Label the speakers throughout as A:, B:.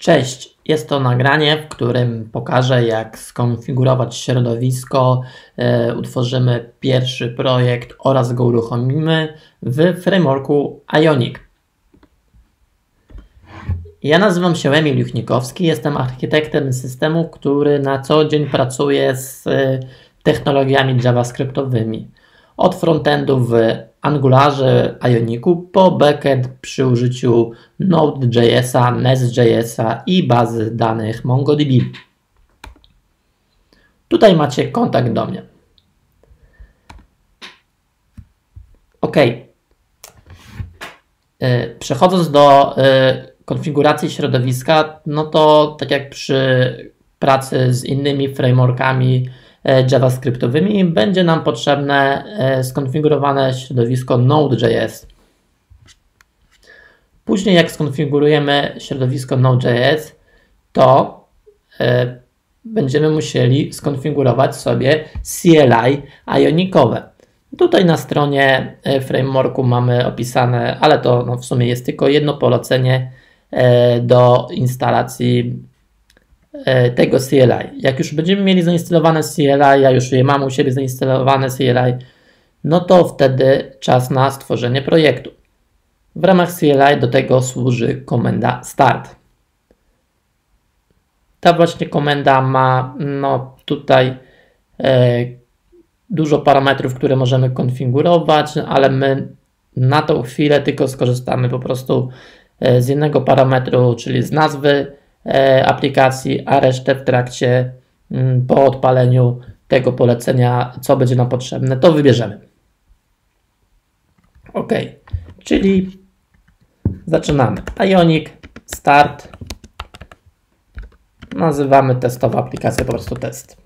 A: Cześć, jest to nagranie, w którym pokażę, jak skonfigurować środowisko, utworzymy pierwszy projekt oraz go uruchomimy w frameworku Ionic. Ja nazywam się Emil Juchnikowski, jestem architektem systemu, który na co dzień pracuje z technologiami javascriptowymi. Od frontendu w Angularze, Ionicu po backend przy użyciu Node.jsa, Nest.jsa i bazy danych MongoDB. Tutaj macie kontakt do mnie. OK. Przechodząc do konfiguracji środowiska, no to tak jak przy pracy z innymi frameworkami javascriptowymi, będzie nam potrzebne skonfigurowane środowisko Node.js. Później jak skonfigurujemy środowisko Node.js, to będziemy musieli skonfigurować sobie CLI ionicowe. Tutaj na stronie frameworku mamy opisane, ale to w sumie jest tylko jedno polecenie do instalacji tego CLI. Jak już będziemy mieli zainstalowane CLI, ja już je mam u siebie zainstalowane CLI, no to wtedy czas na stworzenie projektu. W ramach CLI do tego służy komenda start. Ta właśnie komenda ma tutaj dużo parametrów, które możemy konfigurować, ale my na tą chwilę tylko skorzystamy po prostu z jednego parametru, czyli z nazwy aplikacji, a resztę w trakcie, po odpaleniu tego polecenia, co będzie nam potrzebne, to wybierzemy. OK, czyli zaczynamy. Ionic, start. Nazywamy testową aplikację po prostu test.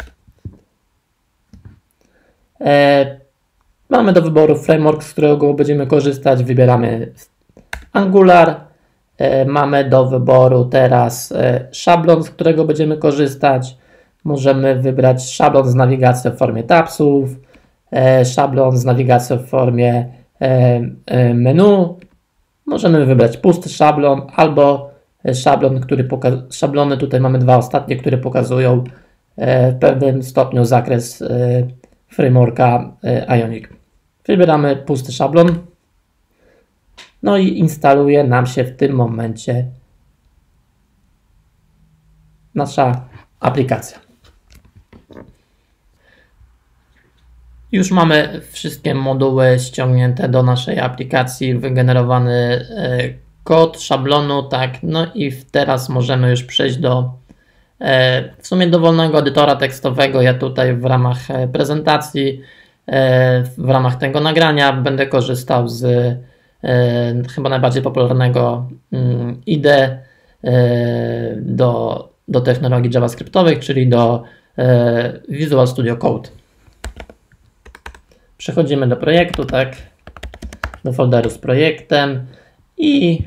A: Mamy do wyboru framework, z którego będziemy korzystać. Wybieramy Angular. Mamy do wyboru teraz szablon, z którego będziemy korzystać. Możemy wybrać szablon z nawigacją w formie tabsów, szablon z nawigacją w formie menu. Możemy wybrać pusty szablon albo szablon, szablony, tutaj mamy dwa ostatnie, które pokazują w pewnym stopniu zakres frameworka Ionic. Wybieramy pusty szablon. No i instaluje nam się w tym momencie nasza aplikacja. Już mamy wszystkie moduły ściągnięte do naszej aplikacji, wygenerowany kod szablonu, tak, no i teraz możemy już przejść do w sumie dowolnego edytora tekstowego. Ja tutaj w ramach prezentacji, w ramach tego nagrania będę korzystał z chyba najbardziej popularnego IDE do technologii javascriptowych, czyli do Visual Studio Code. Przechodzimy do projektu, tak, do folderu z projektem i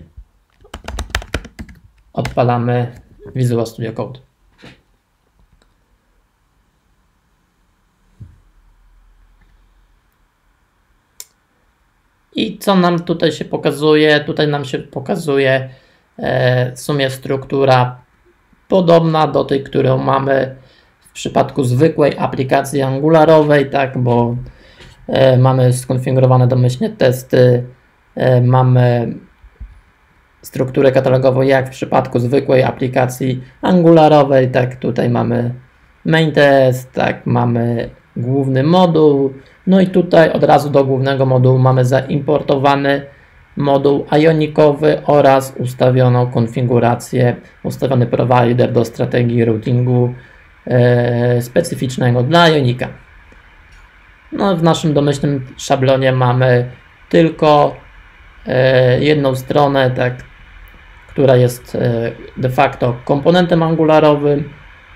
A: odpalamy Visual Studio Code. I co nam tutaj się pokazuje? Tutaj nam się pokazuje w sumie struktura podobna do tej, którą mamy w przypadku zwykłej aplikacji angularowej, tak, bo mamy skonfigurowane domyślnie testy, mamy strukturę katalogową jak w przypadku zwykłej aplikacji angularowej, tak, tutaj mamy main test, tak, mamy główny moduł, no i tutaj od razu do głównego modułu mamy zaimportowany moduł ionicowy oraz ustawioną konfigurację, ustawiony provider do strategii routingu specyficznego dla Ionica. No, w naszym domyślnym szablonie mamy tylko jedną stronę, tak, która jest de facto komponentem angularowym.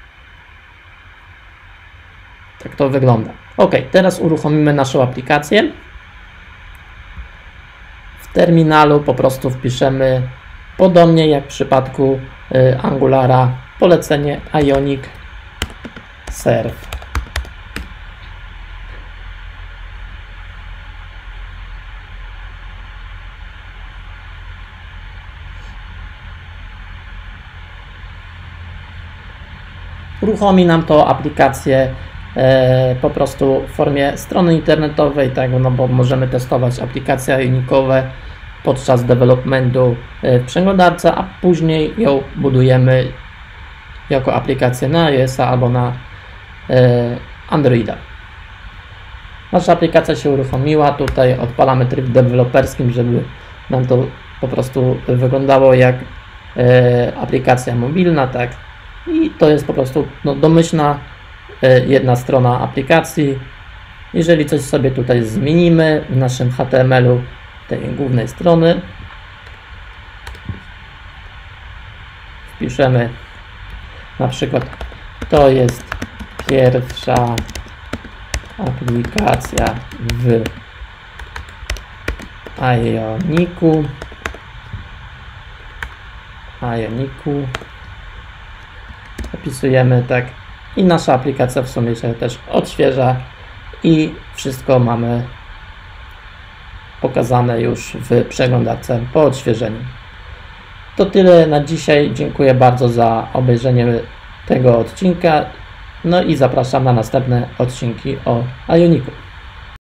A: Tak to wygląda. OK, teraz uruchomimy naszą aplikację. W terminalu po prostu wpiszemy podobnie jak w przypadku Angulara polecenie Ionic serve. uruchomi nam to aplikację po prostu w formie strony internetowej, tak, no bo możemy testować aplikacje unikowe podczas developmentu w przeglądarce, a później ją budujemy jako aplikację na iOS-a albo na Androida. Nasza aplikacja się uruchomiła, tutaj odpalamy tryb deweloperskim, żeby nam to po prostu wyglądało jak aplikacja mobilna, tak, i to jest po prostu domyślna jedna strona aplikacji. Jeżeli coś sobie tutaj zmienimy w naszym HTML-u tej głównej strony, wpiszemy na przykład: to jest pierwsza aplikacja w Ioniku. Opisujemy, tak, i nasza aplikacja w sumie się też odświeża i wszystko mamy pokazane już w przeglądarce po odświeżeniu. To tyle na dzisiaj. Dziękuję bardzo za obejrzenie tego odcinka. No i zapraszam na następne odcinki o Ioniku.